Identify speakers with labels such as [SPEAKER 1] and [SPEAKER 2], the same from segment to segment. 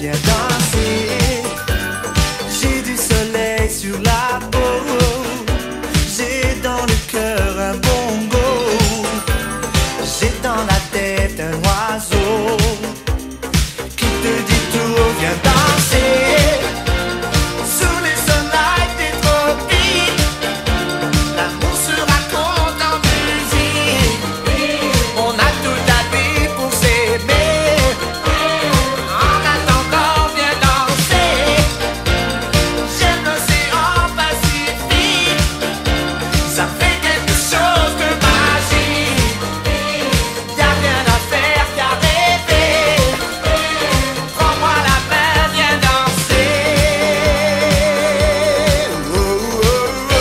[SPEAKER 1] viens danser. J'ai du soleil sur la peau, j'ai dans le cœur un bongo, j'ai dans la tête un oiseau qui te dit tout, viens danser. Sous les sunlights des tropiques, l'amour se raconte en musique. On a tout à dire pour s'aimer. En attendant, viens danser. J'aime l'océan Pacifique, ça fait quelque chose de magique. Y'a rien à faire qu'à rêver. Prends-moi la main, viens danser. Oh, oh, oh,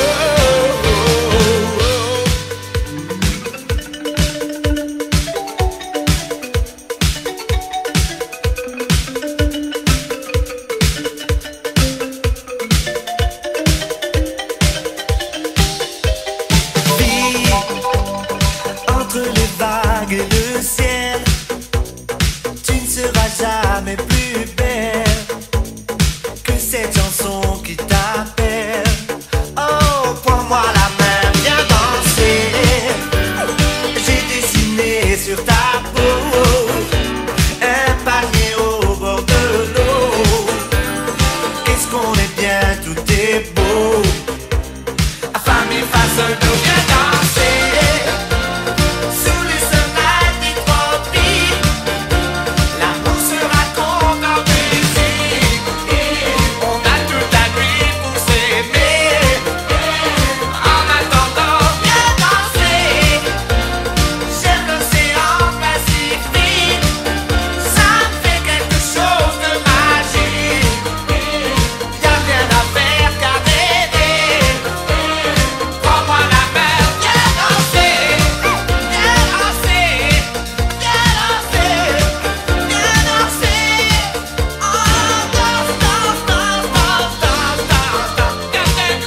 [SPEAKER 1] Vie, entre les vagues et le ciel, tu ne seras jamais plus belle que cette chanson qui t'appelle. Oh, prends-moi la main, viens danser. J'ai dessiné sur ta peau un palmier au bord de l'eau. Qu'est-ce qu'on est bien, tout est beau. À femme et face d'eau, viens danser. Sous les sunlights des tropiques, l'amour se raconte en musique. On a toute la nuit pour s'aimer. En attendant, viens danser. J'aime l'océan Pacifique, ça me fait quelque chose de magique. Y'a rien à faire qu'à rêver. Prends-moi la main, viens danser. Viens danser, viens danser, viens danser. Oh, danse, danse, danse, danse, danse, danse. Viens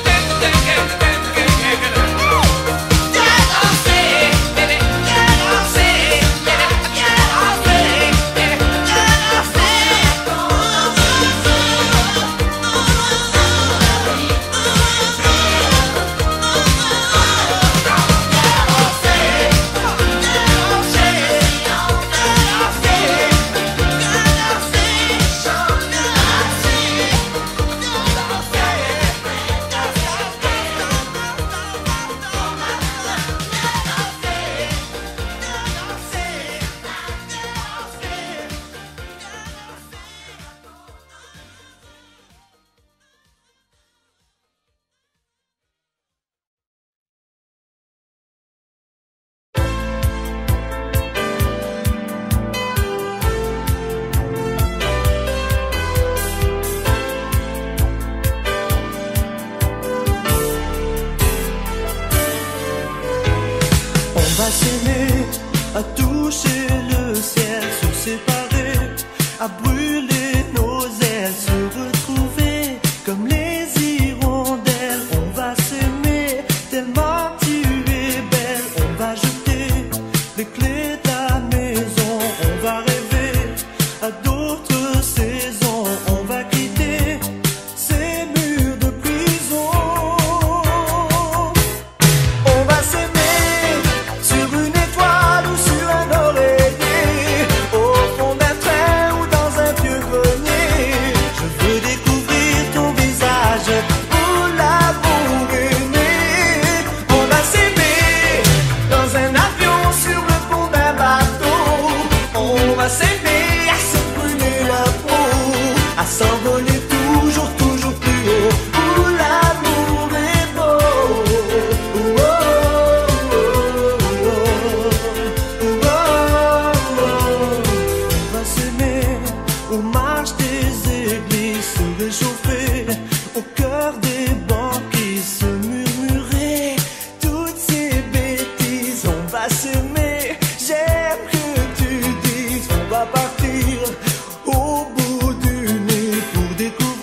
[SPEAKER 1] danser, bébé, viens danser, bébé, viens danser, bébé, on va s'aimer, à toucher le ciel, se séparer, à brûler nos ailes, se retrouver comme les hirondelles. On va s'aimer tellement tu es belle. On va jeter les clés de la maison, on va rêver à d'autres saisons. On va quitter ces murs de prison. On va s'aimer sur une étoile ou sur un oreiller, au fond d'un train ou dans un vieux grenier. Je veux découvrir ton visage où l'amour est né. On va s'aimer dans un avion, sur le pont d'un bateau. On va s'aimer à se brûler la peau, à s'envoler toujours, toujours plus haut, où l'amour est beau. Oh, oh, oh, oh, oh, oh. On va s'aimer aux marches des églises, se réchauffer au cœur des banquises, se murmurer toutes ces bêtises. On va s'aimer, j'aime que tu dises. On va partir au bout du nez pour découvrir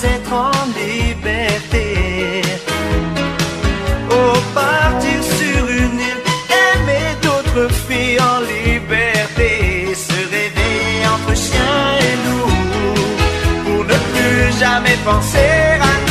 [SPEAKER 1] être en liberté. Oh, partir sur une île, aimer d'autres filles en liberté, se réveiller entre chien et loup, pour ne plus jamais penser à nous.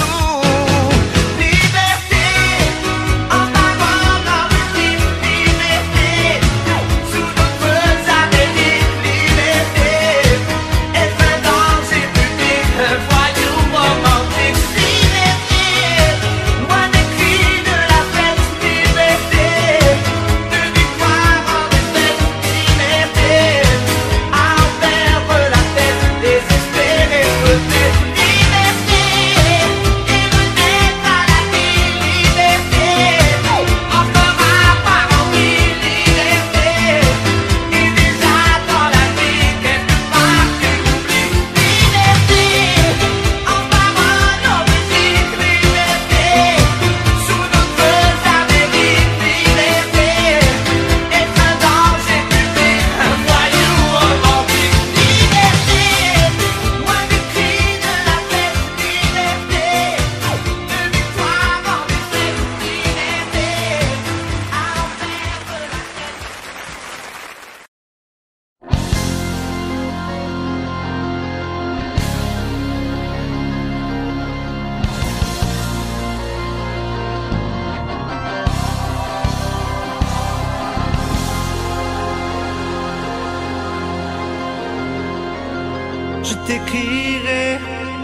[SPEAKER 1] Je t'écrirai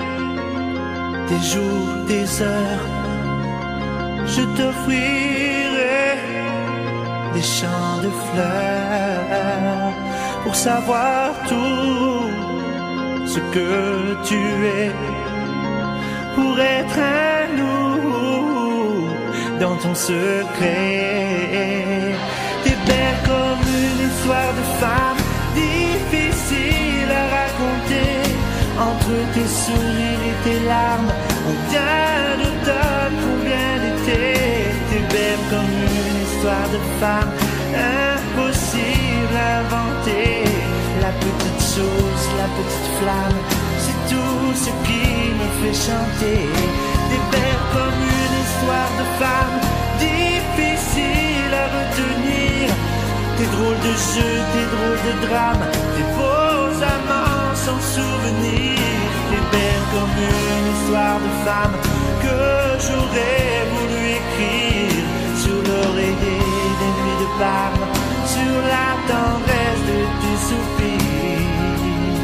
[SPEAKER 1] des jours, des heures. Je t'offrirai des champs de fleurs pour savoir tout ce que tu es, pour être un loup dans ton secret. T'es belle comme une histoire de femme, difficile à raconter. Entre tes sourires et tes larmes, combien d'automne, combien d'été. T'es belle comme une histoire de femme, impossible à inventer. La petite chose, la petite flamme, c'est tout ce qui me fait chanter. T'es belle comme une histoire de femme, difficile à retenir. Tes drôles de jeux, tes drôles de drames, tes beaux amants sans souvenir. T'es belle comme une histoire de femme que j'aurais voulu écrire sur l'oreiller des nuits de Parme, sur la tendresse de tes soupirs.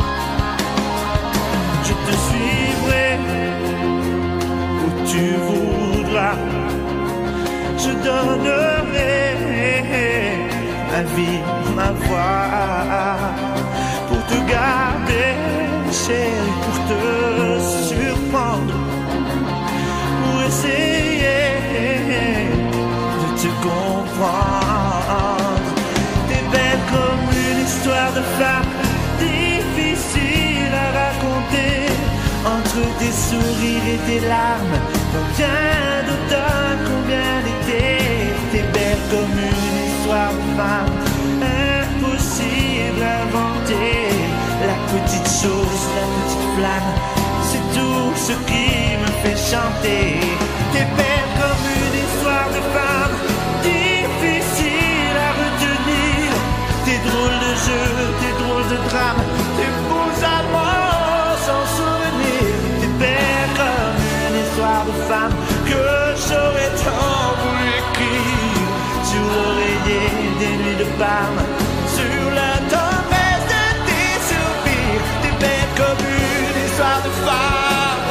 [SPEAKER 1] Je te suivrai où tu voudras, je donnerai ma vie, ma voix, pour te garder, chérie, pour te surprendre, pour essayer de te comprendre. T'es belle comme une histoire de femme, difficile à raconter. Entre tes sourires et tes larmes, combien d'automne, combien d'été. T'es belle comme une histoire de femme, impossible à inventer. La petite chose, la petite flamme, c'est tout ce qui me fait chanter. T'es belle comme une histoire de femme, difficile à retenir. Tes drôles de jeux, tes drôles de drames, tes beaux amants sans souvenir. T'es belle comme une histoire de femme que j'aurais tant voulu écrire sur l'oreiller des nuits de Parme, sur la tendresse de tes soupirs. T'es belle comme une histoire de femme.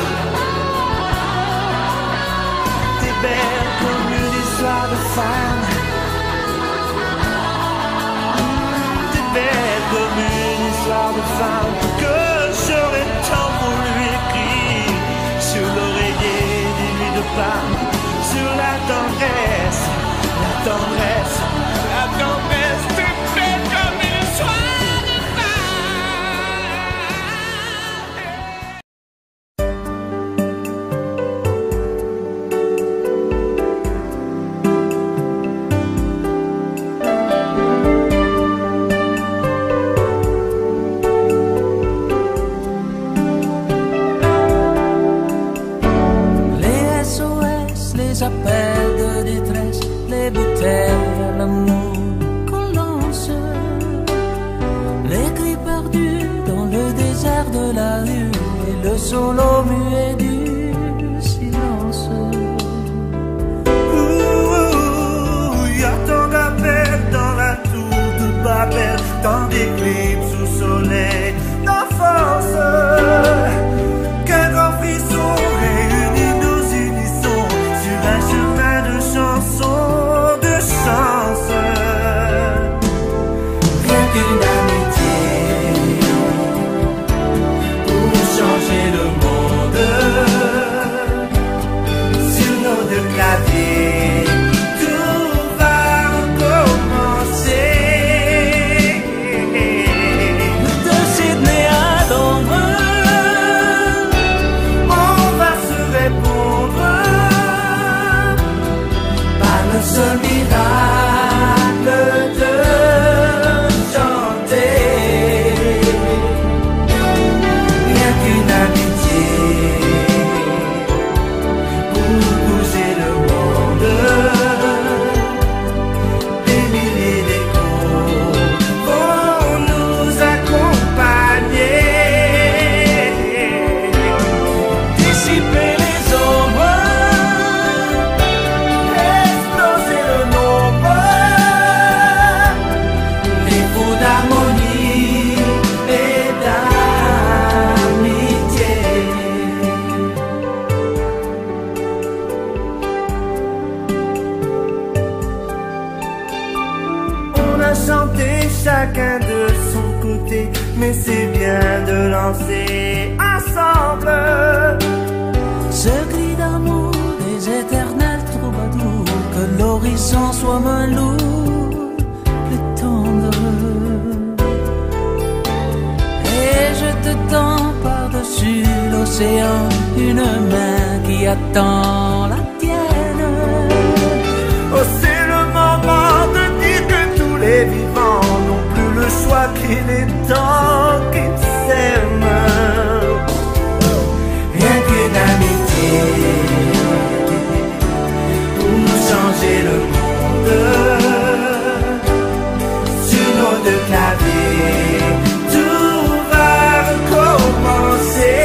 [SPEAKER 1] T'es belle comme une histoire de femme. T'es belle comme une histoire de femme que j'aurais tant voulu écrire sur l'oreiller des nuits de Parme, sur la tendresse, la tendresse, la tendresse. T'es belle comme une histoire de
[SPEAKER 2] les appels de détresse, les bouteilles à l'amour qu'on lance, les cris perdus dans le désert de la rue et le solo muet du silence.
[SPEAKER 1] Y'a tant d'appels dans la tour de Babel, tant d'éclipses sous soleil d'enfance, qu'un grand frisson réunit nos unissons sur un chemin de chansons, de chance. Rien qu'une amitié pour changer le monde sur nos deux claviers. Ce miracle de chanter, rien qu'une amitié pour bouger le monde. Des milliers d'échos vont nous accompagner, dissiper les ombres, chanter chacun de son côté, mais c'est bien de lancer ensemble
[SPEAKER 2] ce cri d'amour des éternels troubadours, que l'horizon soit moins lourd, plus tendre. Et je te tends par-dessus l'océan une main qui attend la tienne.
[SPEAKER 1] Oh, c'est le moment de dire que tous les vivants n'ont plus le choix, qu'il est temps qu'ils s'aiment. Rien qu'une amitié pour changer le monde sur nos deux claviers. Tout va recommencer.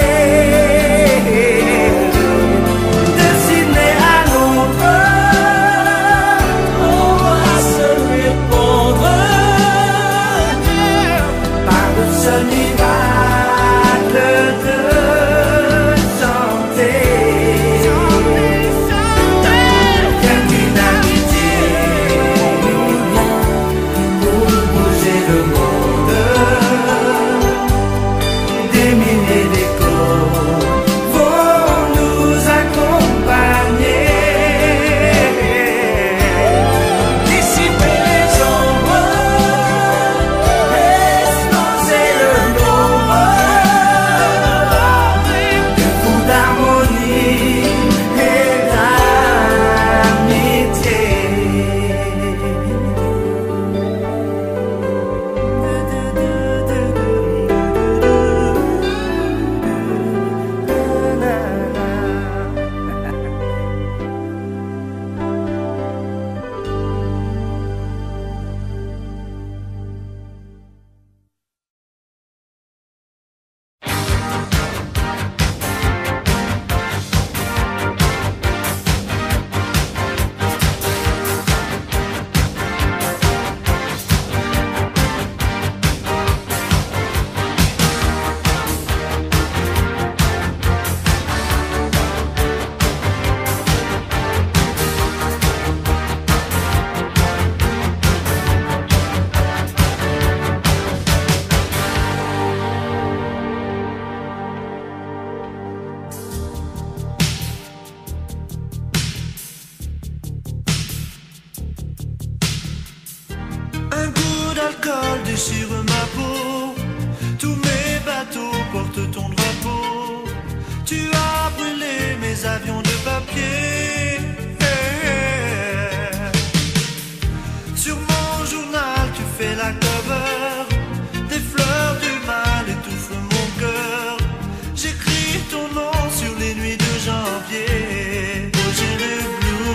[SPEAKER 1] L'alcool déchire ma peau, tous mes bateaux portent ton drapeau. Tu as brûlé mes avions de papier. Sur mon journal tu fais la cover, des fleurs du mal étouffent mon cœur. J'écris ton nom sur les nuits de janvier. Oh, j'ai le blues.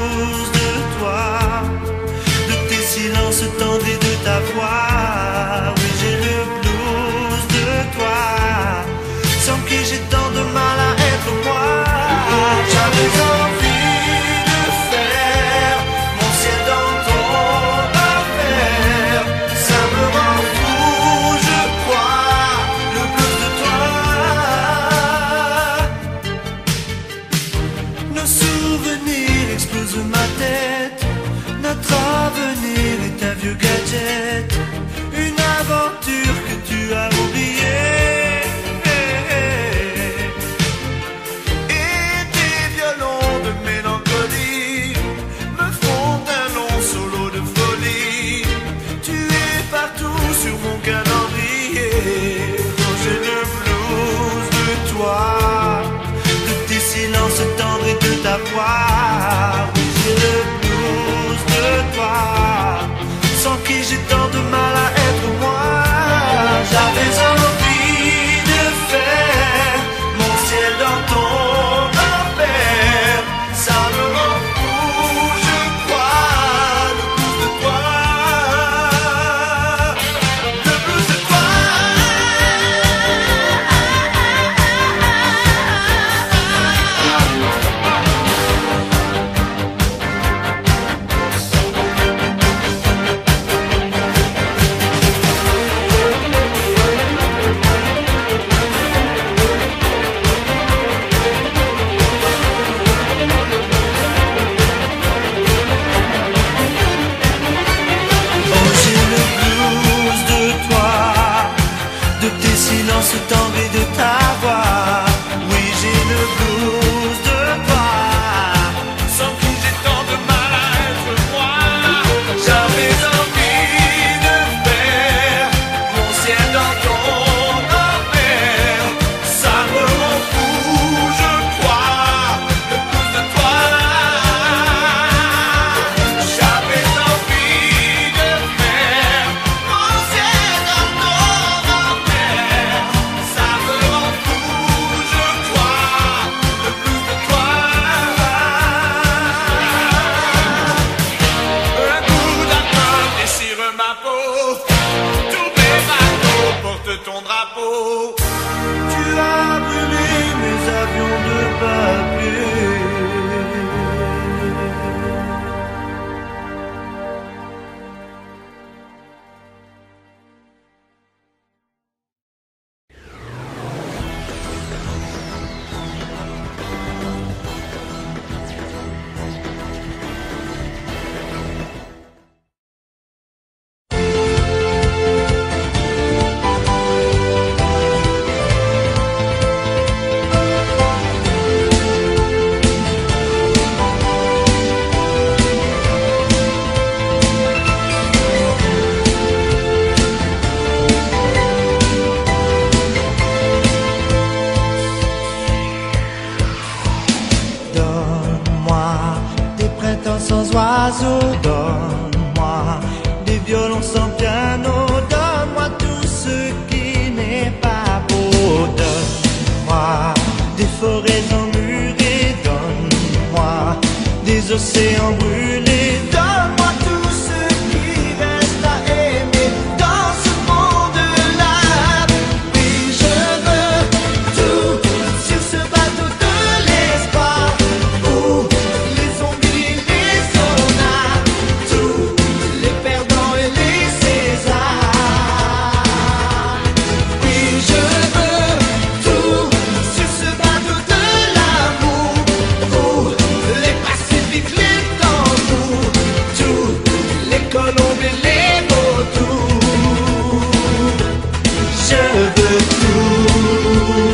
[SPEAKER 1] savoir. Oui, j'ai le blues de toi, sans qui j'ai tant de mal à être moi. J'avais envie de faire mon ciel dans ton enfer. Ça me rend fou, je crois, le blues de toi, le blues de toi. Silence tendre et de ta voix. Oui, j'ai le blues de toi, sans qui j'ai tant de mal à être moi. J'avais envie de faire mon ciel dans ton enfer. Ça me rend fou, je crois, le blues de toi. J'avais envie de faire mon ciel dans ton enfer. Ça me rend fou, je crois, le blues de toi. Un coup d'alcool déchire ma peau, tous mes bateaux portent ton drapeau. Tu as brûlé mes avions de papier. Donne-moi des printemps sans oiseaux, donne-moi des violons sans piano, donne-moi tout ce qui n'est pas beau, donne-moi des forêts emmurées, donne-moi des océans brûlés, donne-moi tout ce qui reste à aimer dans ce monde-là. Oui, je veux tout sur ce bateau de l'espoir, où les zombies, les soldats, tous les perdants et les Césars. Oui, je veux tout sur ce bateau de l'amour, où les pacifiques, les tambours, tous les colombes et les vautours. Je veux tout.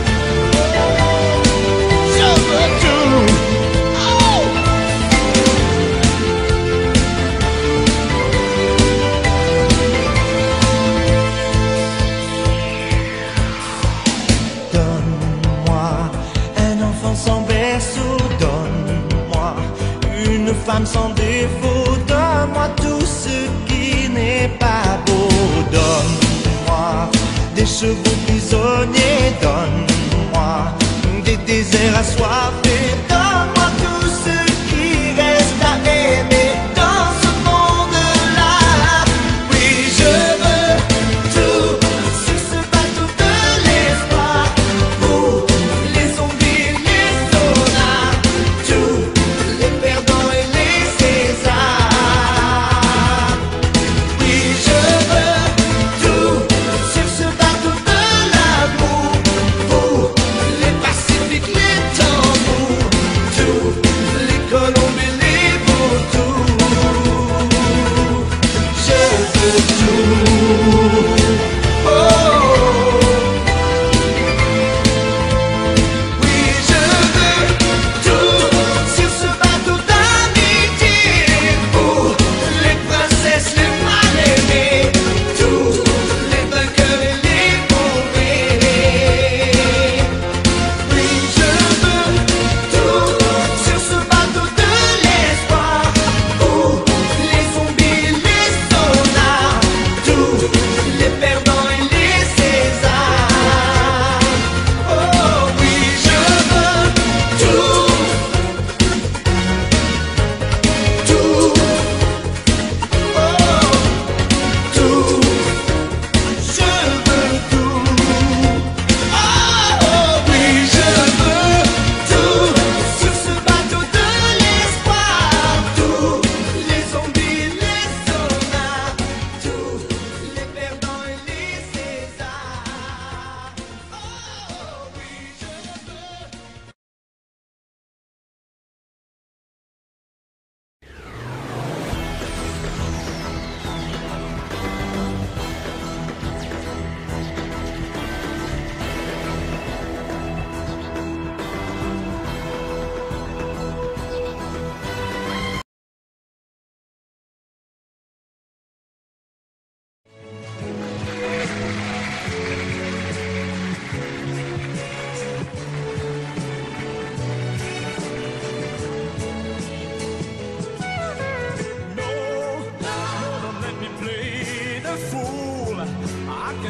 [SPEAKER 1] Je veux tout. Oh! Donne-moi un enfant sans berceau, donne-moi une femme sans défaut, donne-moi tout ce qui n'est pas beau, donne-moi des chevaux prisonniers, donne-moi des déserts assoiffés, donne-moi tout ce qui reste à aimer dans ce monde-là. Oui, je veux tout sur ce bateau de l'espoir, où les zombies, les soldats, tous les perdants et les Césars. Oui, je veux tout sur ce bateau de l'amour, où les pacifiques, les tambours,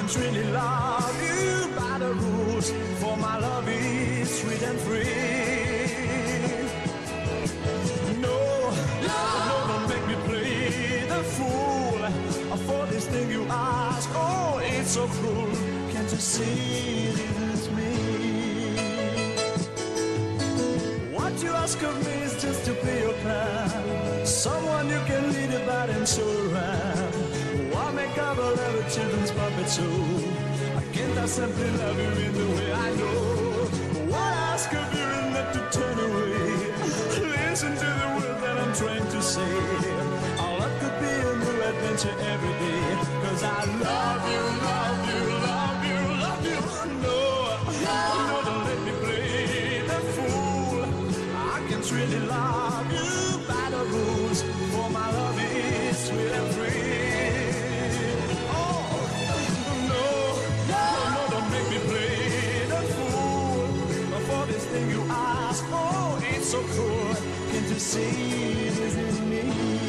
[SPEAKER 1] can't really love you by the rules, for my love is sweet and free. No, don't make me play the fool for this thing you ask. Oh, it's so cruel. Can't you see it is me? What you ask of me is just to be your clown, someone you can lead about and show around. Why make up a little children's puppet show? Can't I simply love you in the way I know? What I ask of you is not to turn away. Listen to the words that I'm trying to say. Our love could be a new adventure every day. Cause I love you, love you, love you, love you. No, don't let me play the fool. I can't really love you by the rules, for my love is sweet and free. You ask, oh, it's so cruel. Can't you see this is me?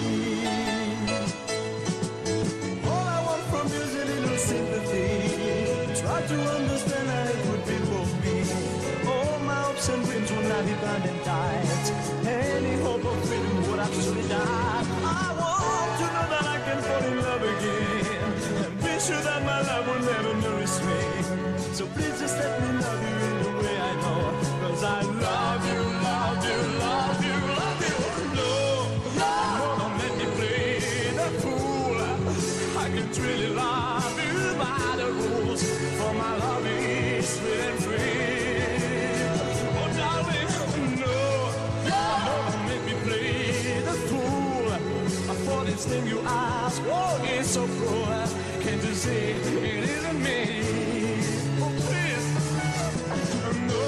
[SPEAKER 1] All I want from you is a little sympathy. Try to understand how it would be for me. All my hopes and dreams will now be bound and tied. Any hope of freedom would actually die. I want to know that I can fall in love again, and be sure that my love will never nourish me. So please just let me love you in the way I know. Cause I love you, love you, love you, love you. No, don't let me play the fool. I can't really love you by the rules, for my love is sweet and free. Oh darling, no, don't make me play the fool for this thing you ask. Oh, it's so cruel. Can't you see it isn't me? Oh please, no.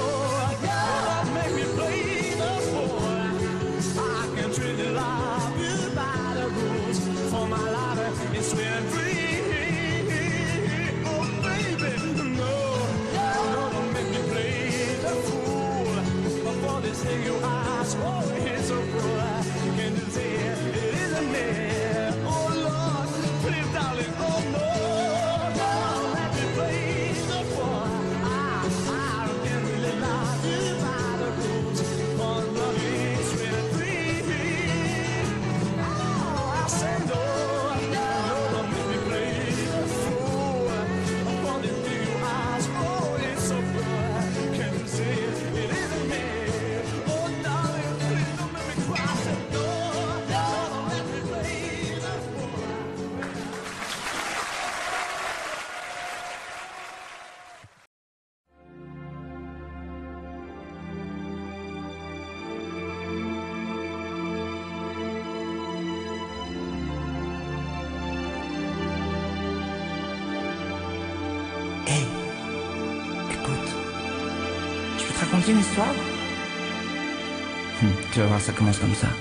[SPEAKER 1] Love you by the rules, for my life is sweet and free. Oh baby, no, don't make me play the fool for this thing you ask. Oh, it's so cruel. Can you see it isn't me? Oh Lord, please darling, oh no, don't let me play the fool. I can't really love you by the rules, for love is sweet and free.
[SPEAKER 3] Une histoire. Tu vas voir, ça commence comme ça.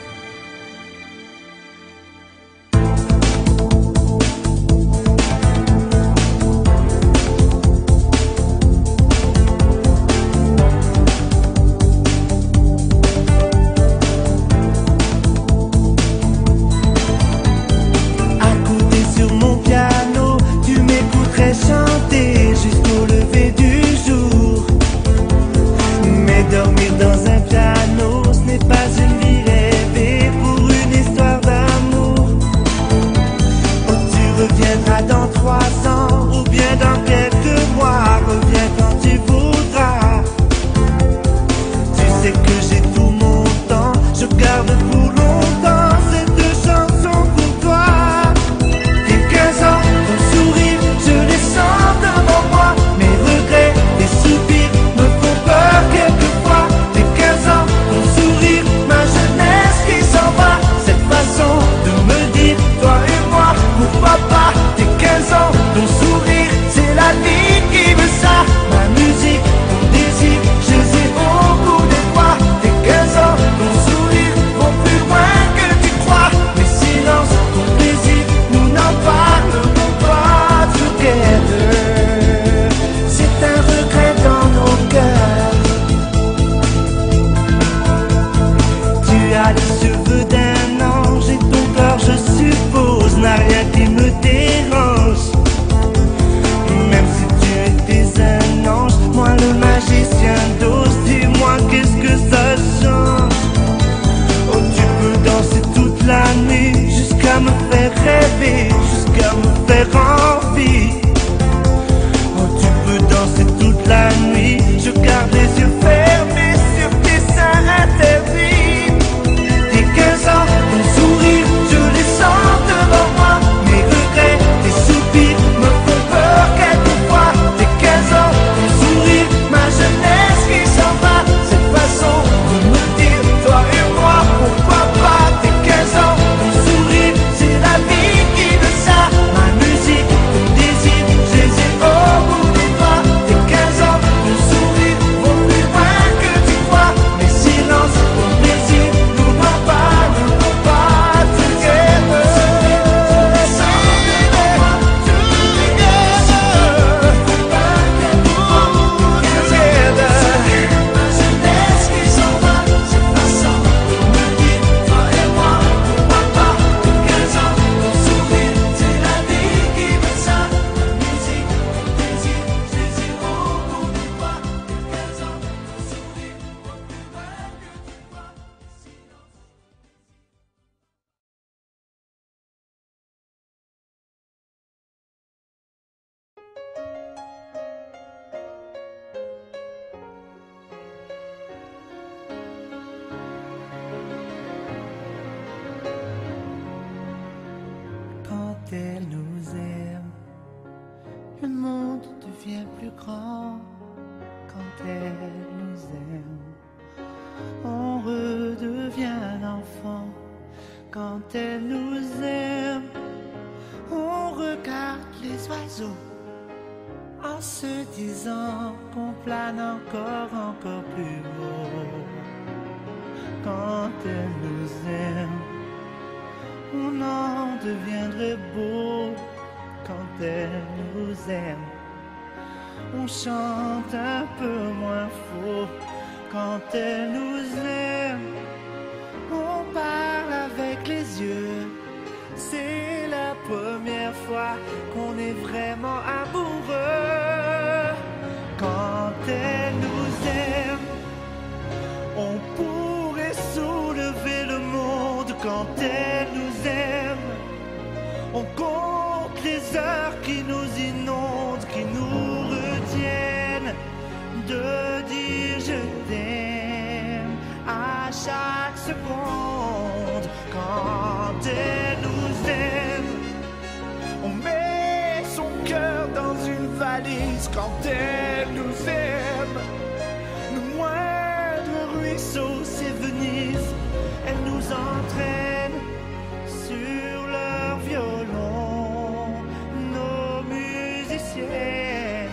[SPEAKER 1] enfant, quand elle nous aime, on regarde les oiseaux en se disant qu'on plane encore plus haut. Quand elle nous aime, on en deviendrait beau. Quand elle nous aime, on chante un peu moins faux. Quand elle nous aime, on parle avec les yeux. C'est la première fois qu'on est vraiment amoureux. Quand elle nous aime, on pourrait soulever le monde. Quand elle nous aime, on compte les heures qui nous inondent, qui nous retiennent de dire je t'aime à chaque seconde. Quand elle nous aime, on met son cœur dans une valise. Quand elle nous aime, le moindre ruisseau c'est Venise. Elle nous entraîne sur leur violon, nos musiciennes.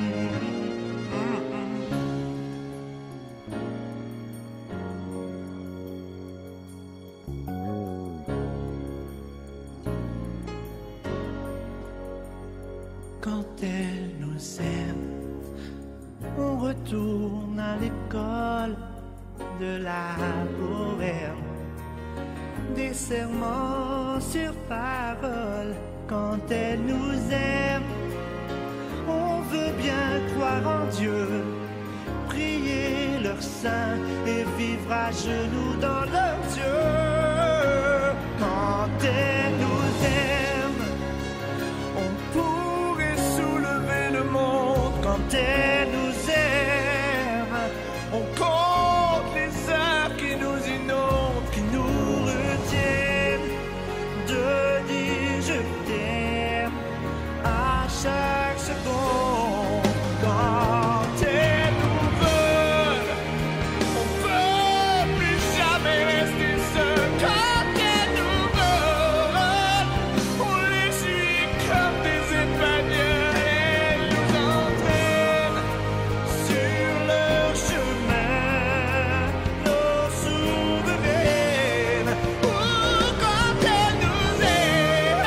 [SPEAKER 1] Quand elle nous aime, on retourne à l'école de la bohème. Des serments sur parole. Quand elle nous aime, on veut bien croire en Dieu, prier leur saint et vivre à genoux dans leurs yeux. Quand elle nous aime, on pourrait soulever le monde. Quand elle nous aime, on compte les heures qui nous inondent, qui nous retiennent de dire je t'aime à chaque seconde. Quand elle nous veut, on peut plus jamais rester seul. Quand elle nous veut, on les suit comme des espagnols. Elle nous entraîne sur leur chemin, nos souveraines. Quand elle nous aime,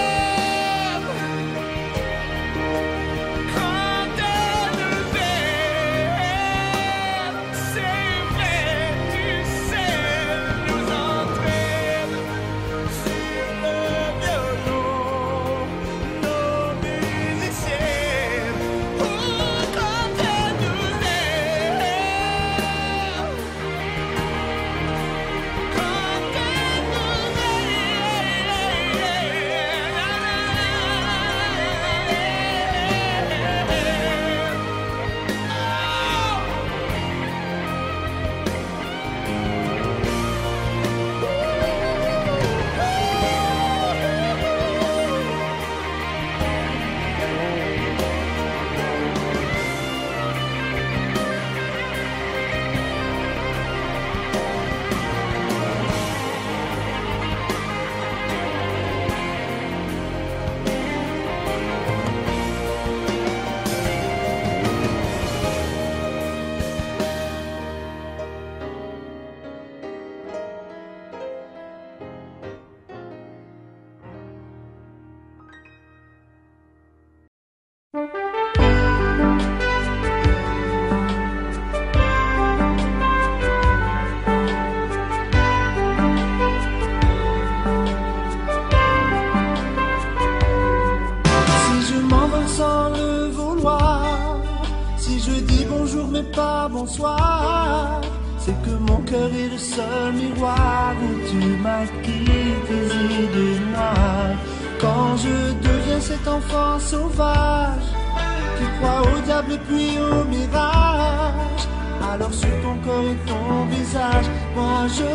[SPEAKER 1] quand elle nous aime, c'est vrai, tu sais, elle nous entraîne sur le violon, nos musiciennes. Quand elle nous aime, quand elle Si je m'envole sans le vouloir, si je dis bonjour mais pas bonsoir, c'est que mon cœur est le seul miroir où tu maquilles tes idées noires. Quand je deviens cet enfant sauvage qui croit au diable et puis au mirage, alors sur ton corps et ton visage, moi je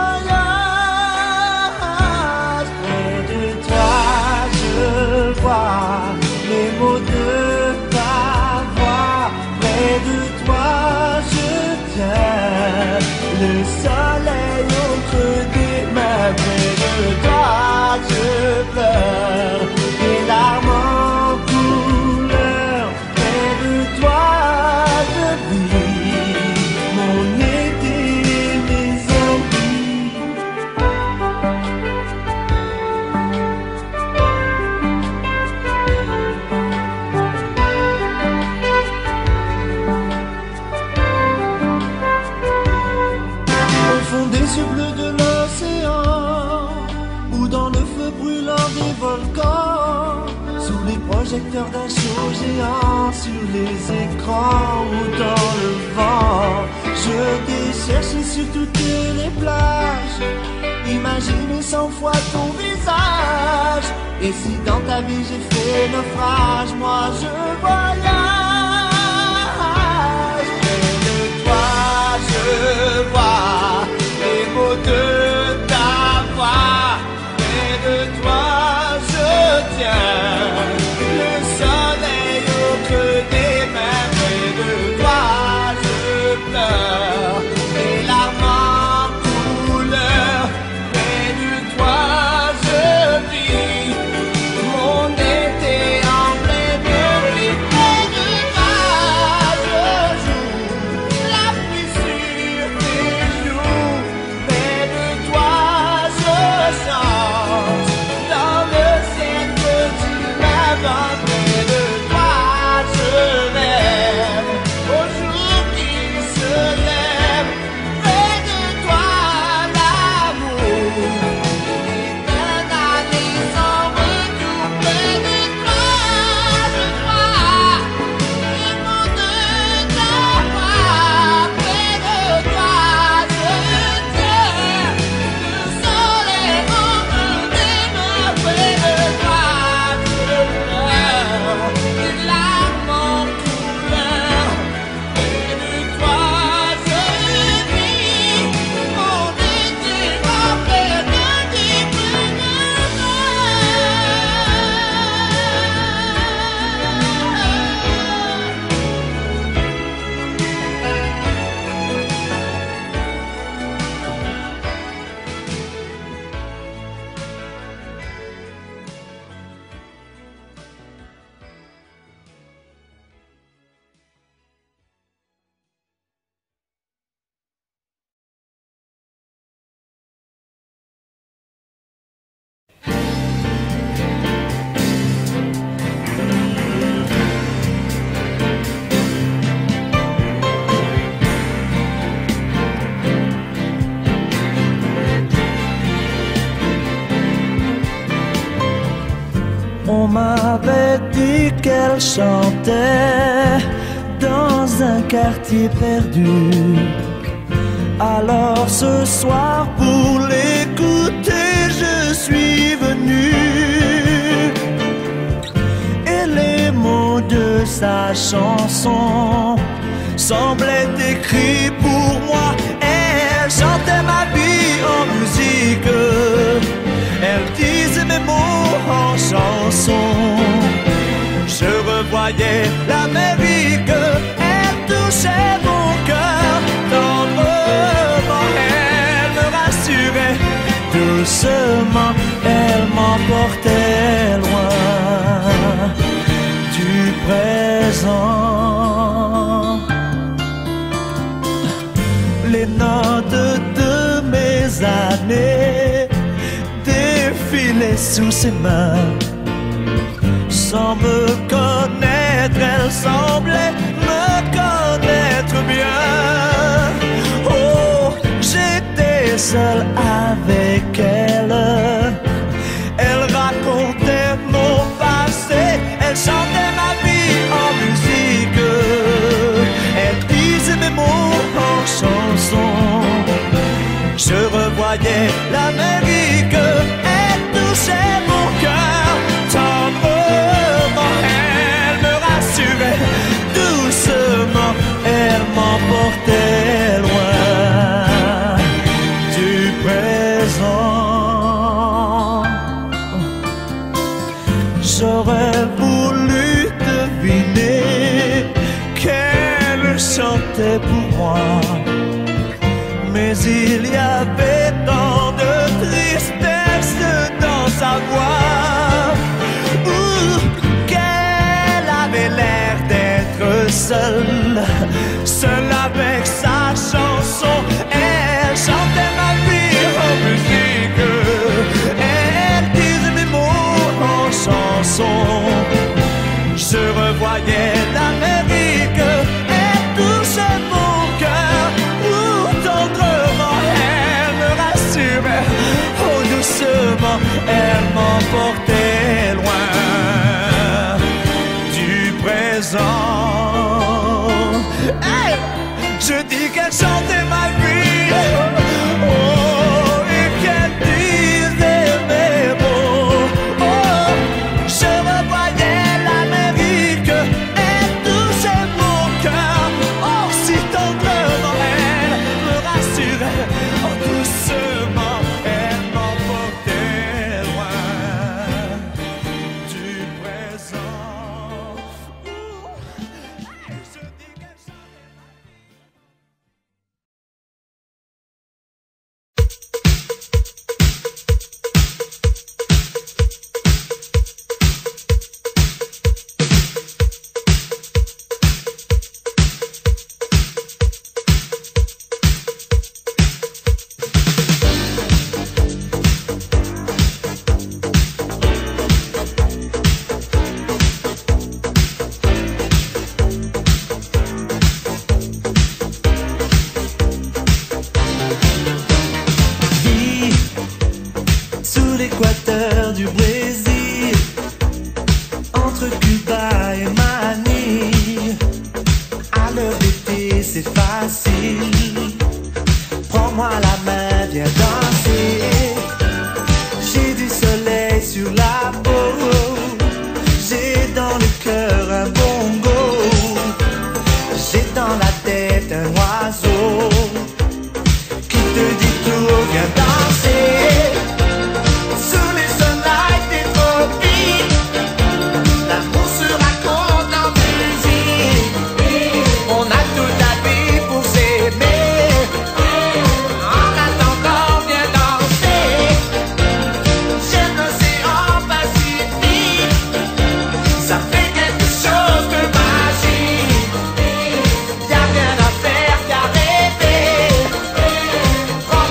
[SPEAKER 1] voyage. Près de toi je vois les mots de ta voix. Près de toi je tiens le soleil au creux des fond des yeux bleus de l'océan, ou dans le feu brûlant des volcans, sous les projecteurs d'un show géant, sur les écrans ou dans le vent. Je t'ai cherché sur toutes les plages, imaginé 100 fois ton visage. Et si dans ta vie j'ai fait naufrage, moi je voyage. Près de toi je vois les mots de ta voix. Près de toi je tiens le soleil au creux des mains. Près de toi je pleure les larmes en couleur. Près de toi je vis mon été en pleine nuit. Près de toi je joue la pluie sur tes joues. Près de toi je chante dans le ciel que tu m'inventes. Près de toi je rêve au jour qui se lève. Près de toi l'amour éternel et sans retour. Près de toi je vois les mots de ta voix. Près de toi je tiens le soleil au creux des mains. Près de toi je pleure les larmes en couleur. Près de toi je vis mon été en pleine nuit. Près de
[SPEAKER 2] On m'avait dit qu'elle chantait dans un quartier perdu. Alors ce soir pour l'écouter je suis venu. Et les mots de sa chanson semblaient écrits pour moi. Elle chantait ma vie en musique, elle disait mes mots en chanson. Je revoyais l'Amérique, elle touchait mon cœur tendrement. Elle me rassurait doucement, elle m'emportait loin du présent. Les notes de mes années défilaient sous ses mains. Sans me connaître, elle semblait me connaître bien. Oh, j'étais seul avec elle. Elle racontait mon passé, elle chantait ma vie en musique. Elle disait mes mots en chanson. Je revoyais l'Amérique, elle touchait mon cœur tendrement. Elle me rassurait doucement, elle m'emportait loin du présent. J'aurais voulu deviner qu'elle chantait pour moi, mais il y avait tant de tristesse dans sa voix. Qu'elle avait l'air d'être seule, seule avec sa chanson. Elle chantait ma vie en musique, elle disait mes mots en chanson. Je revoyais l'Amérique, elle touchait mon cœur. Tendrement,
[SPEAKER 1] Je dis qu'elle chantait ma vie, oh, et qu'elle disait mes mots. Oh, je revoyais l'Amérique, elle touchait mon cœur. Oh, si tendrement elle me rassurait, oh, doucement elle m'emportait loin du présent. Je dis qu'elle chantait ma vie. Sous l'équateur du Brésil, entre Cuba et Manille, à l'heure d'été c'est facile. Prends-moi la main, viens danser. J'ai du soleil sur la peau, j'ai dans le cœur un bongo, j'ai dans la tête un oiseau qui te dit tout, viens danser. Sous les soleils des tropiques, l'amour se raconte en musique. On a toute la vie pour s'aimer. En attendant, viens danser. J'aime l'océan Pacifique, ça fait quelque chose de magique. Y'a rien à faire qu'à rêver.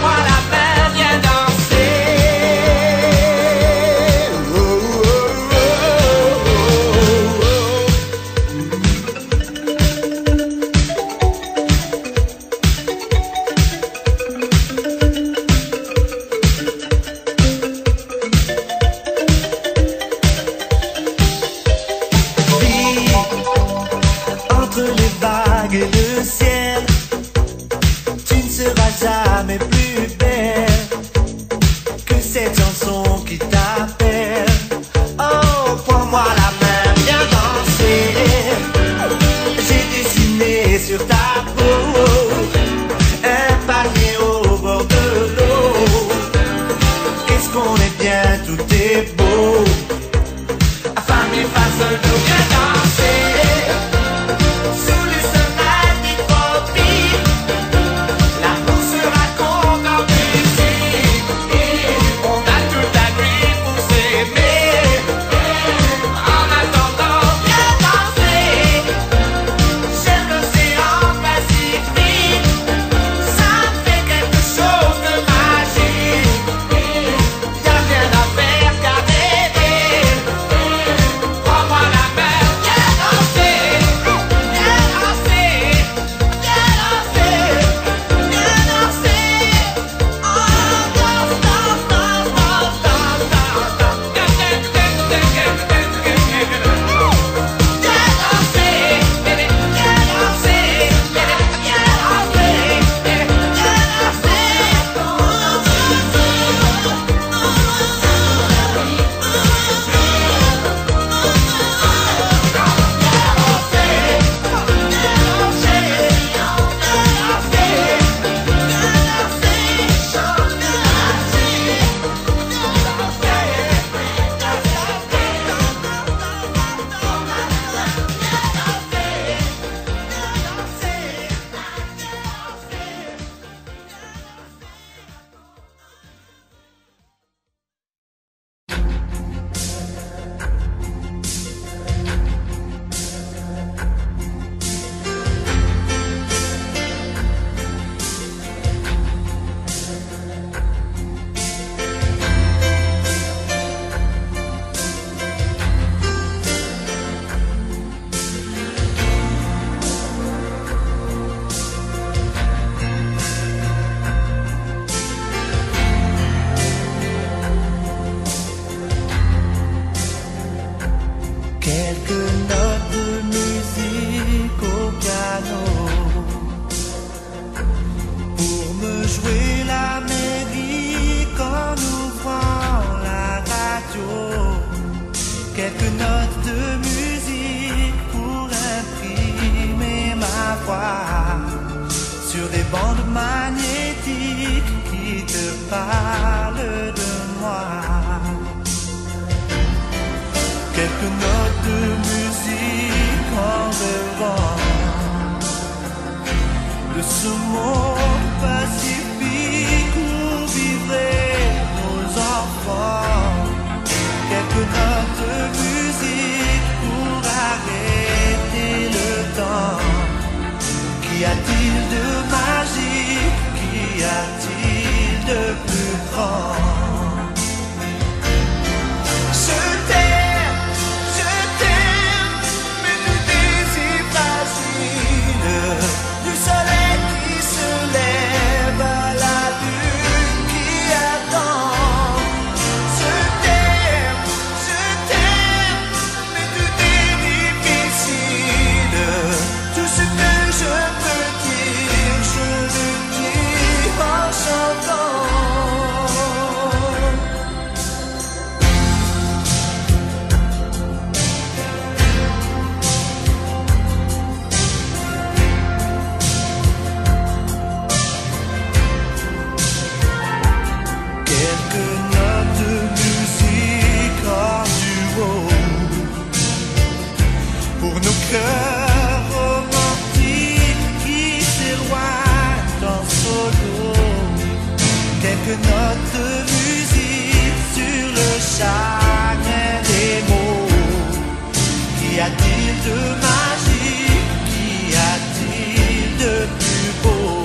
[SPEAKER 1] quelques notes de musique pour imprimer ma voix sur des bandes magnétiques qui te parlent de moi. Quelques notes de musique en rêvant de ce monde pacifique où vivraient nos enfants. Quelques notes de musique pour arrêter le temps. Qu'y a-t-il de magique? Qu'y a-t-il de plus grand? Je t'aime, mais le désir fragile du soleil qui se lève à la lune qui attend. Je t'aime, mais tout est difficile. Tout ce que je peux dire, je le dis en chantant. Quelques notes de musique en duo pour nos cœurs romantiques qui s'éloignent en solo. Quelques notes de musique sur le chagrin des mots. Qu'y a-t-il de magique? Qu'y a-t-il de plus beau?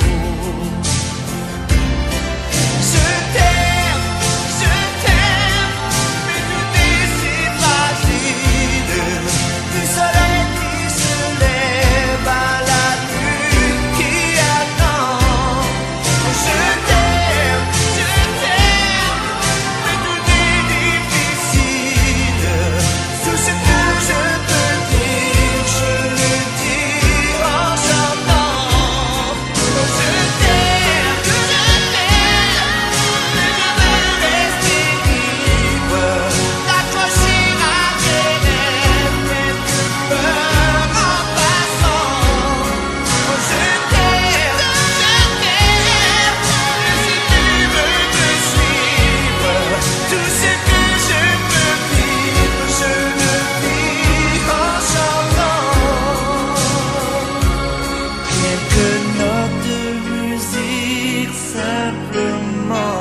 [SPEAKER 1] Je t'aime, mais tout est si fragile. Du soleil qui se lève à la lune qui attend. Je t'aime, mais tout est difficile. Tout ce que je peux dire, je le dis en chantant. Je t'aime, mais je veux rester libre, d'accrocher à tes lèvres, mais plus peur en passant. Je t'aime, et si tu veux me suivre, tout ce que je peux vivre, je le vis en chantant. Quelques notes de musique simplement.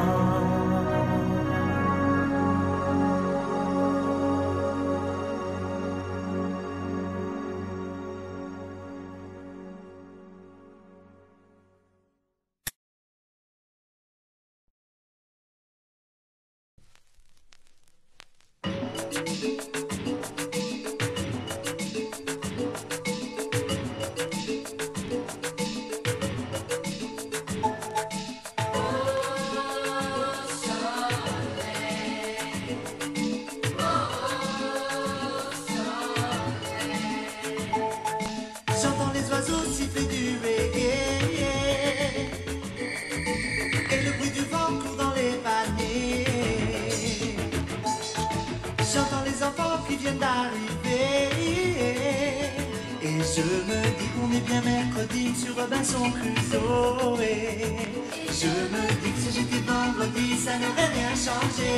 [SPEAKER 1] J'entends les oiseaux siffler du reggae et le bruit du vent court dans les paniers. J'entends les enfants qui viennent d'arriver et je me dis qu'on est bien mercredi sur Robinson Crusoe. Et je me dis que si j'étais vendredi, ça n'aurait rien changé.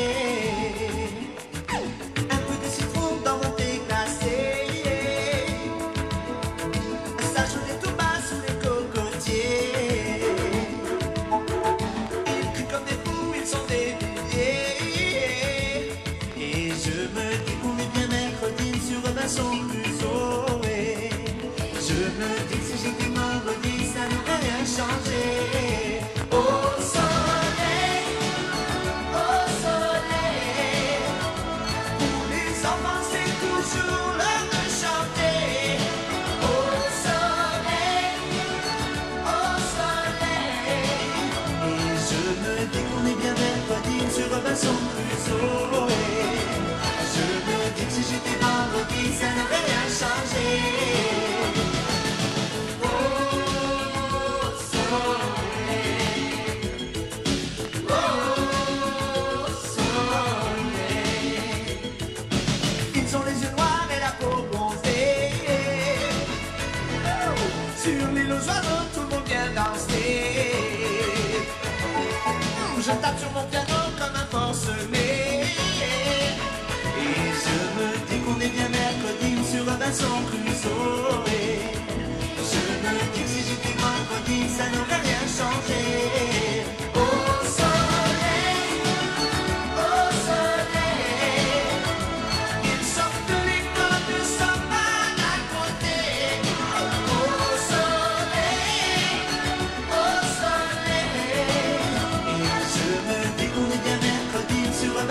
[SPEAKER 1] Un peu de citron dans mon thé glacé. Ça jouait tout bas sous les cocotiers. Ils crient comme des fous, ils sont des milliers. Et je me dis qu'on est bien mercredi sur Robinson Crusoe. Je me dis que si j'étais vendredi, ça n'aurait rien changé. Au soleil, je tape sur mon piano comme un forcené. Et je me dis qu'on est bien mercredi sur Robinson Crusoe. Et je me dis que si j'étais vendredi, ça n'aurait rien changé. Au soleil, ils sortent de l'école de Sopane à côté. Au soleil, et je me dis qu'on est bien mercredi sur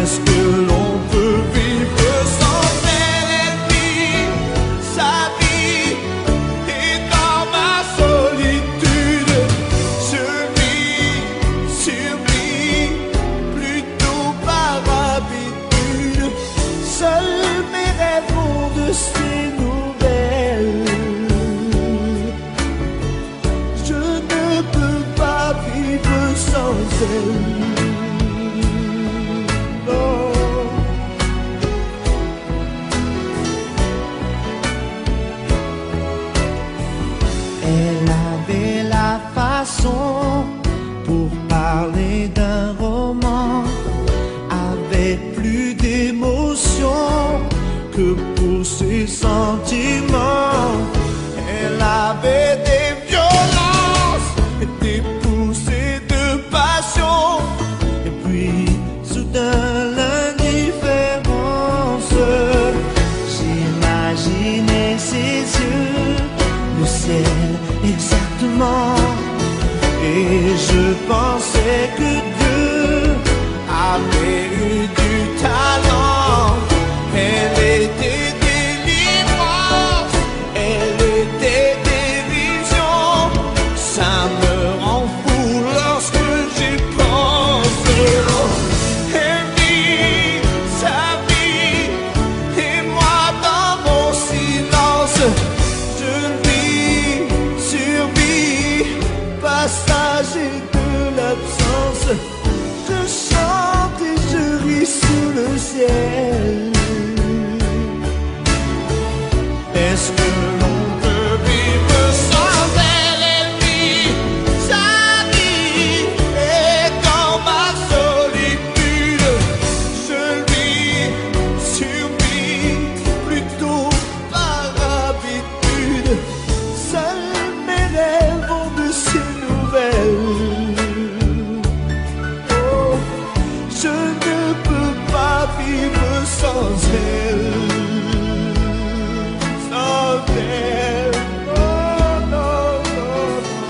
[SPEAKER 1] Est-ce que l'on peut vivre sans elle? Elle vit sa vie et dans ma solitude, je vis, survis, plutôt par habitude. Seuls mes rêves ont de ces nouvelles. Je ne peux pas vivre sans elle. Elle avait la façon pour parler d'un roman, avec plus d'émotion que pour ses sentiments. Elle avait des violences, des poussées de passion, et puis soudain l'indifférence. J'imaginais ses yeux, le ciel exactement, et je pensais que Dieu avait eu du talent. Elle était délivrance, elle était dérision. Ça me rend fou lorsque j'y pense. Elle vit sa vie et moi dans mon silence, je vis, survis, passager de l'absence. Je chante et je ris sous le ciel. Est-ce que l'on peut vivre sans elle? Elle vit sa vie et dans ma solitude, je vis, survis, plutôt par habitude. Seuls mes rêves ont de ces nouvelles. Oh, je ne peux pas vivre sans elle. Sans elle. Oh, non, non,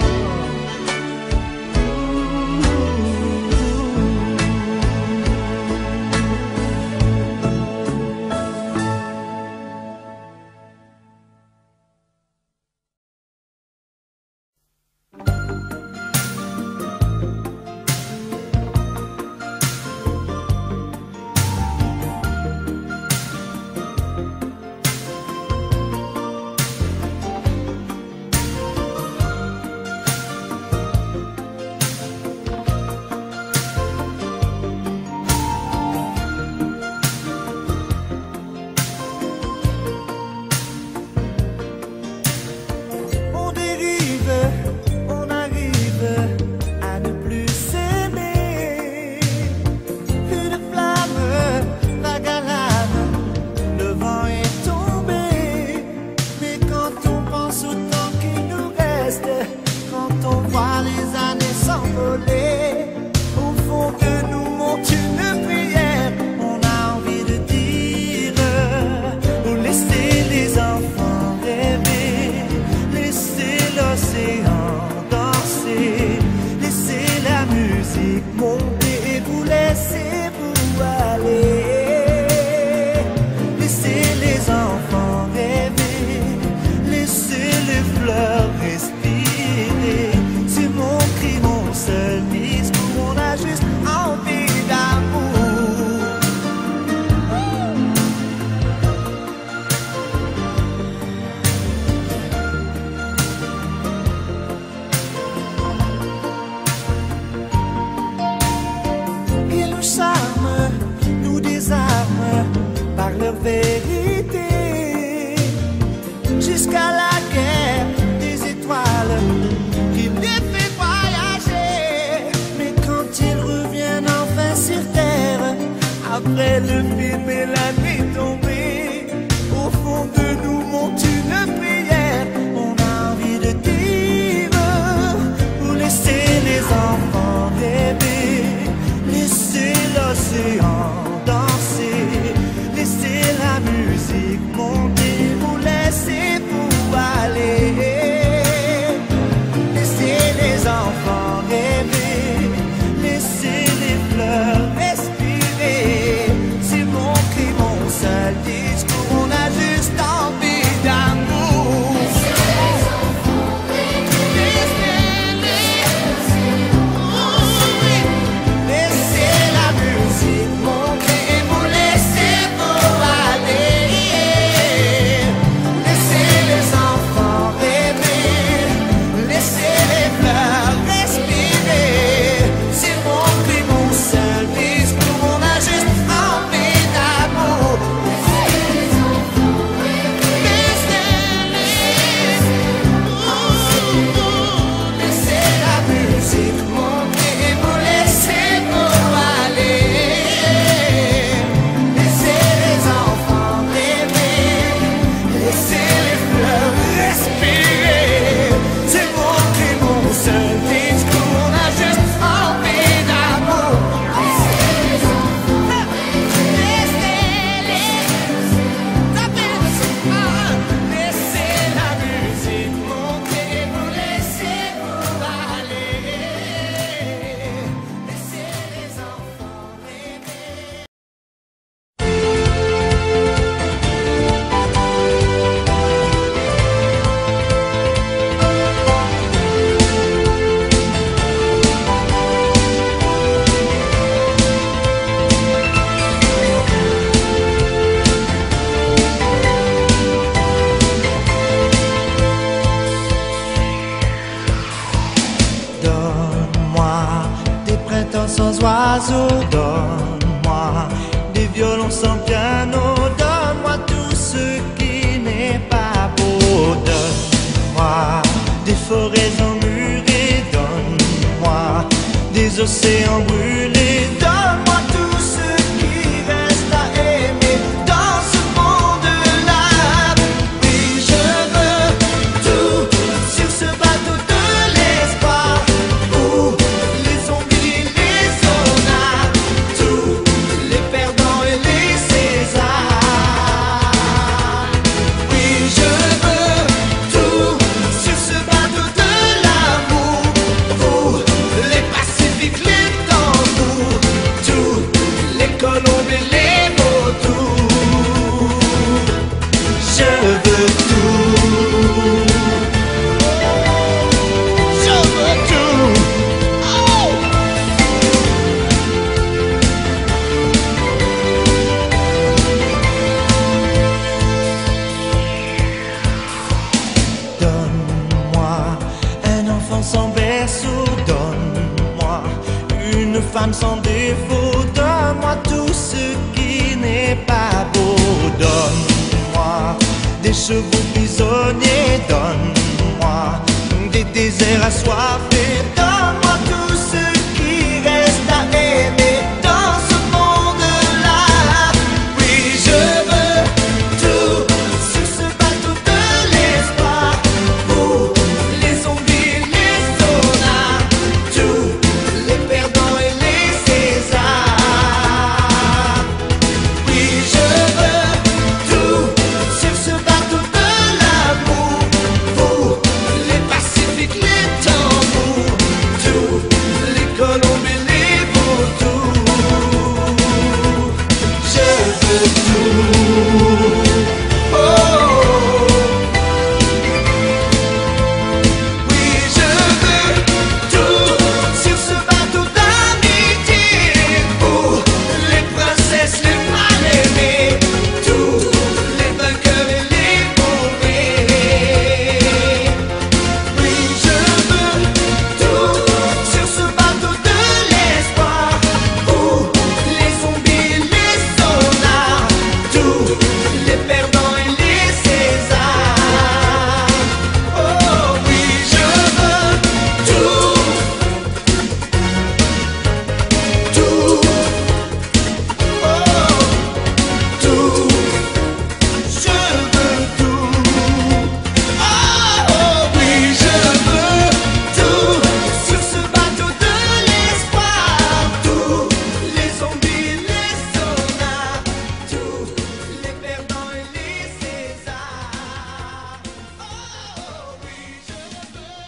[SPEAKER 2] vérité jusqu'à la guerre des étoiles qui les fait voyager. Mais quand ils reviennent enfin sur terre, après le film et la nuit tombée, au fond de nous monte une prière. On a envie de dire pour laisser les enfants rêver, laisser l'océan danser, laisser la musique monter, vous laisser pour aller, laisser les enfants rêver, laisser les fleurs respirer.
[SPEAKER 1] chant sans piano, donne-moi tout ce qui n'est pas beau. Donne-moi des forêts emmurées, donne-moi des océans brûlés, donne-moi tout ce qui reste à aimer dans ce monde-là. Oui, je veux tout sur ce bateau de l'espoir, où les zombies et les sonars, tous les perdants et les Césars. Oui, je veux tout sur ce bateau de l'amour, où les pacifiques, les tambours, tous les colombes et les vautours. Je veux tout. Je veux tout. Oh! Donne-moi un enfant sans berceau, donne-moi une femme sans défaut, donne-moi tout ce qui n'est pas beau, donne-moi des chevaux prisonniers, donne-moi des déserts assoiffés, donne-moi tout ce qui reste à aimer dans ce monde-là. Oui, je veux tout sur ce bateau de l'espoir, où les zombies et les sonars, tous les perdants et les Césars. Oui, je veux tout sur ce bateau de l'amour, où les pacifiques, les tambours, tous les colombes et les vautours. Je veux tout. Oh! Oui, je veux tout sur ce bateau d'amitié, où les princesses, les mal-aimés, tous les vainqueurs et les mauvais. Oui, je veux tout sur ce bateau de l'espoir, où les zombies et les sonars, tous les perdants et les Césars. Oh oui, je veux tout. Tout. Oh, tout. Je veux tout. Oh oui, je veux tout sur ce bateau de l'espoir, tous les zombies, les sonars, tous les perdants et les Césars. Oh oui, je veux.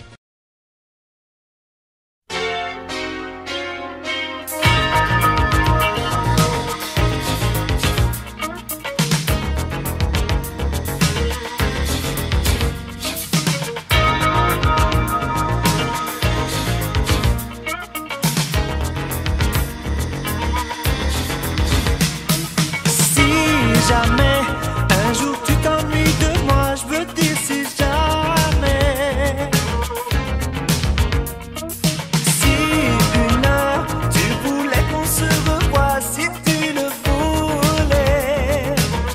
[SPEAKER 1] Si jamais un jour tu t'ennuies de moi, je veux dire si jamais. Si une heure tu voulais qu'on se revoie, si tu le voulais,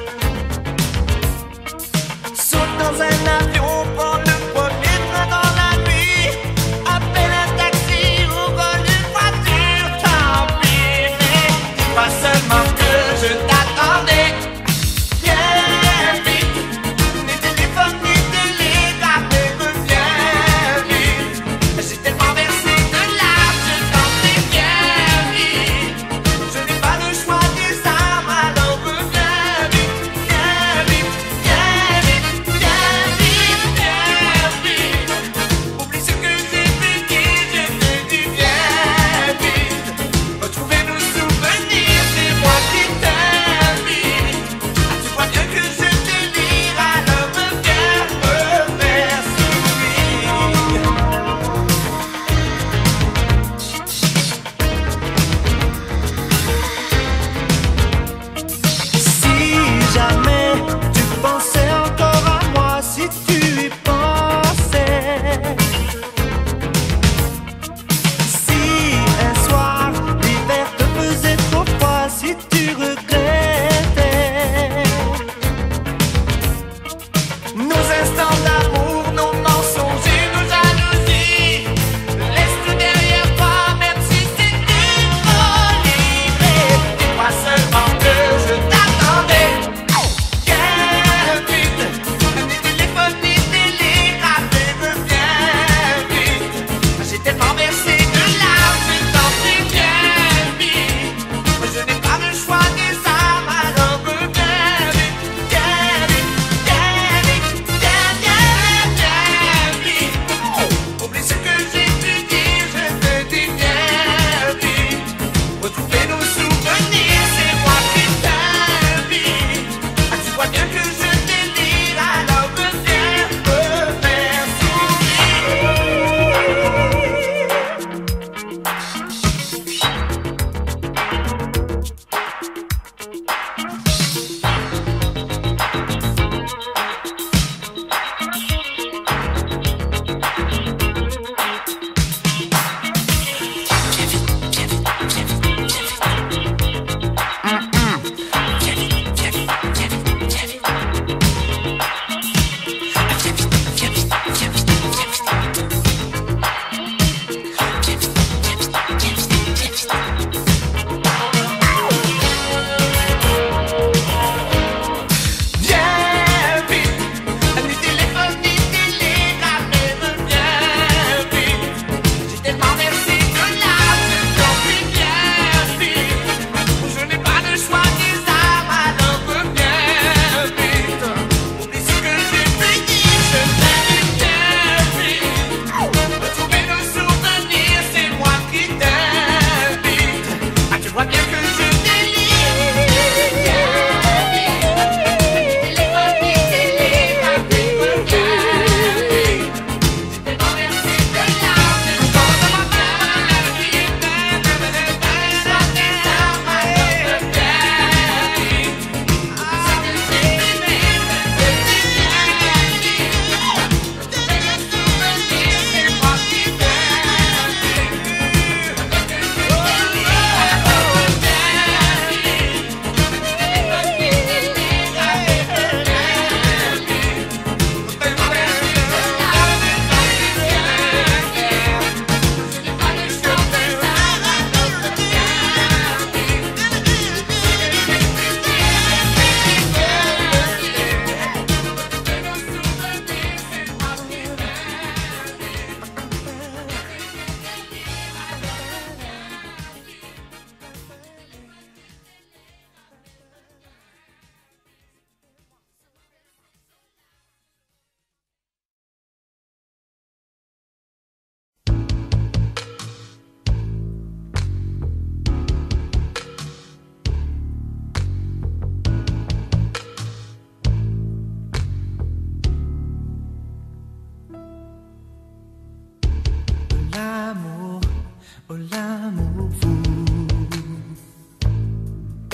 [SPEAKER 1] saute dans un avion, prends le premier train dans la nuit, appelle un taxi ou vole une voiture, tant pis, mais dis pas seulement que je t'attendais. Viens vite, ni téléphone ni télégramme, reviens vite. J'ai tellement versé de larmes, je t'en prie, viens vite. Je n'ai pas le choix des armes, alors reviens vite, viens vite, viens vite, viens vite, viens vite. Oublie ce que j'ai vécu, je te dis viens vite. Retrouver nos souvenirs, c'est moi qui t'aime.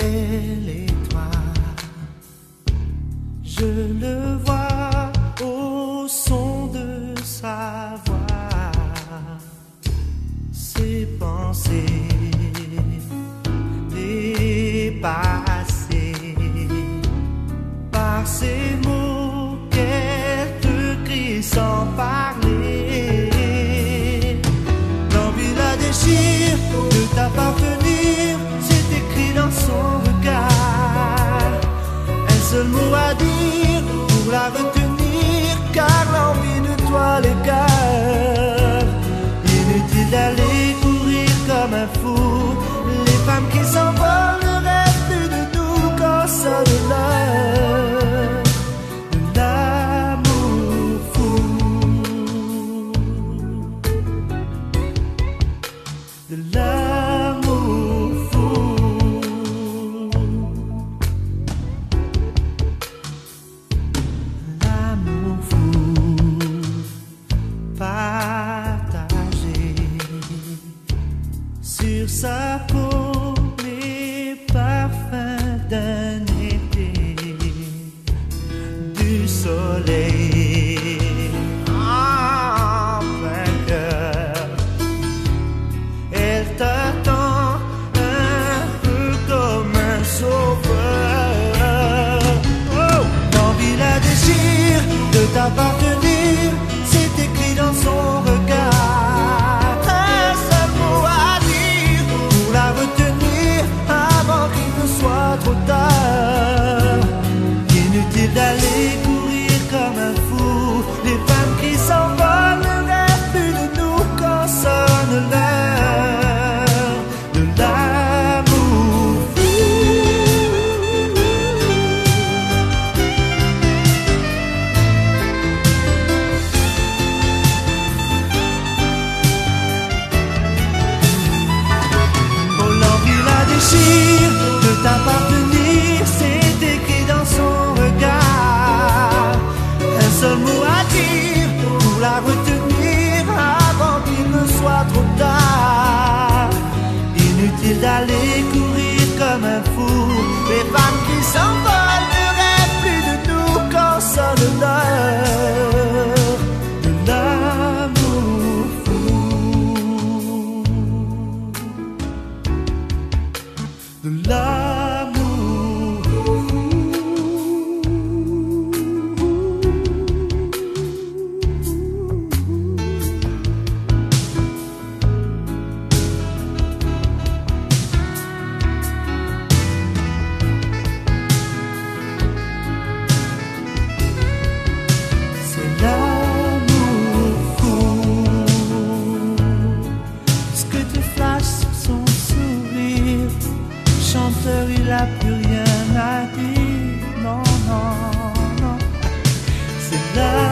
[SPEAKER 1] elle et toi. Je le vois au son de sa voix, ses pensées dépassées par ces mots qu'elle te crie sans parler. L'envie la déchire de t'appartenir, c'est écrit dans son regard. Un seul mot à dire pour la retenir, car l'envie de toi l'égare. Inutile d'aller courir comme un fou, les femmes qui s'envolent ne rêvent plus de nous quand sonne l'heure de l'amour fou, de l'amour fou. L'amour fou partagé sur sa peau, les parfums d'un été, du soleil en plein cœur. Elle t'attend un peu comme un sauveur. Oh, l'envie la déchire de t'appartenir, c'est écrit dans son regard. Un seul mot à dire pour la retenir avant qu'il ne soit trop tard. Inutile d'aller courir comme un fou, les femmes qui s'envolent ne rêvent plus de nous quand sonne l'heure de l'amour fou. Oh, l'envie la déchire de t'appartenir, c'est écrit dans son regard. Un seul mot à dire pour la retenir avant qu'il ne soit trop tard. Inutile d'aller courir comme un fou, les femmes qui s'envolent ne rêvent plus de nous quand sonne l'heure de l'amour fou, de l'amour fou. C'est l'amour fou. Ce que tu flashes sur son sourire, chanteur, il a plus rien à dire. Non, non, non. C'est l'amour.